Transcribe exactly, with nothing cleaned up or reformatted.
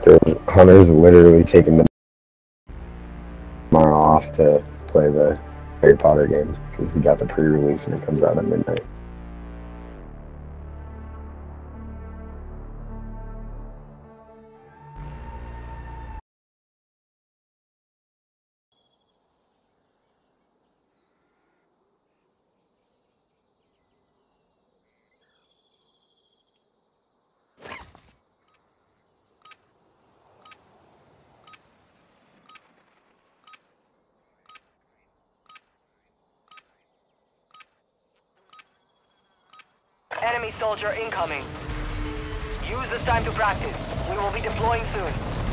Because Hunter's literally taking the tomorrow off to play the Harry Potter game because he got the pre-release and it comes out at midnight. Enemy soldier incoming. Use this time to practice. We will be deploying soon.